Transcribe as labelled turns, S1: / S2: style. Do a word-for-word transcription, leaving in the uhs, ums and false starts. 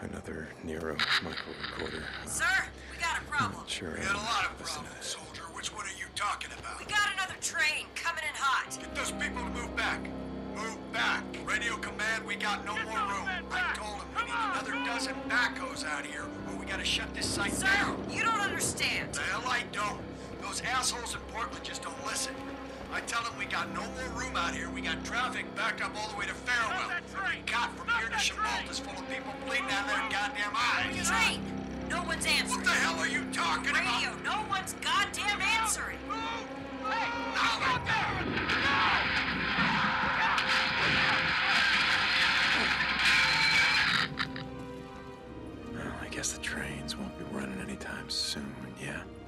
S1: Another Nero micro recorder.
S2: Sir, we got a problem.
S1: Sure.
S3: We got a lot of problems, soldier. Which one are you talking about?
S2: We got another train coming in hot.
S3: Get those people to move back. Move back. Radio command, we got no more room. I told them we need another dozen backhoes out here, or we gotta shut this site
S2: Sir,
S3: down.
S2: you don't understand.
S3: The hell I don't. Those assholes in Portland just don't listen. I tell them we got no more room out here. We got traffic backed up all the way to Farewell. We got from here to Chevalta is full of people bleeding out of their goddamn eyes.
S2: Train! No one's answering.
S3: What the hell are you talking
S2: Radio,
S3: about?
S2: no one's goddamn answering.
S3: Hey, now right there!
S1: Well, I guess the trains won't be running anytime soon, yeah.